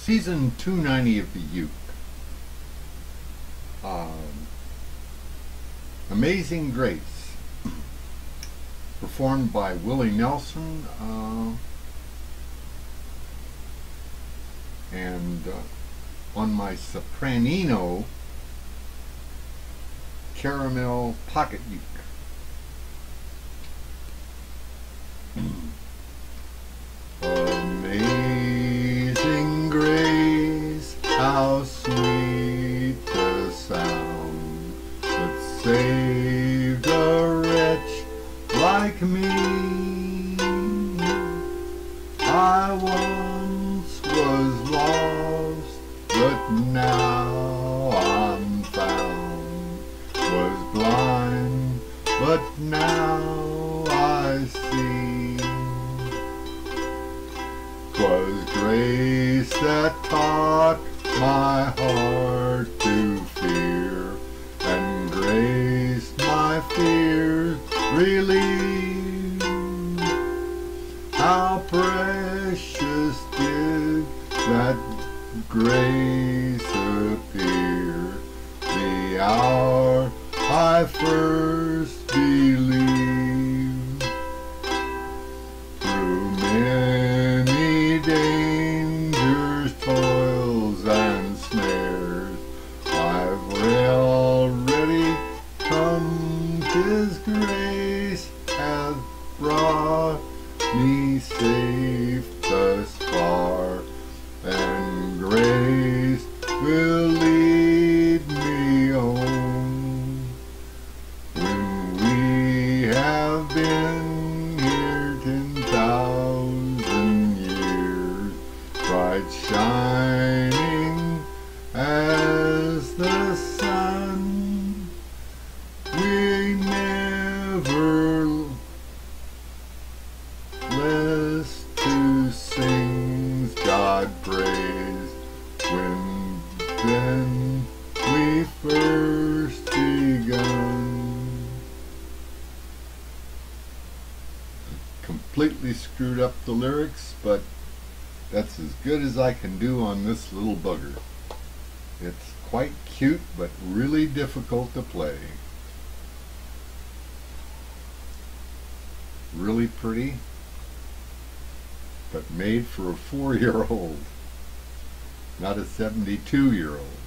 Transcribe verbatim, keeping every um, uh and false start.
Season two ninety of the Uke. Um, Amazing Grace, performed by Willie Nelson, uh, and uh, on my Sopranino Caramel Pocket Uke. Amazing grace, how sweet the sound that saved a wretch like me. I once was lost, but now I'm found. Was blind, but now I see. 'Twas grace that taught my heart to fear, and grace my fears relieved. How precious did that grace appear the hour I first believed. Through many dangers, toils, and snares, I've already come. 'Tis grace hath brought me safe thus far, and grace will lead me home. When we have been here ten thousand years, bright shining as the sun, we never less to sing God praise when then we first begun. Completely screwed up the lyrics, but that's as good as I can do on this little bugger. It's quite cute, but really difficult to play. Really pretty, but made for a four-year-old, not a seventy-two-year-old.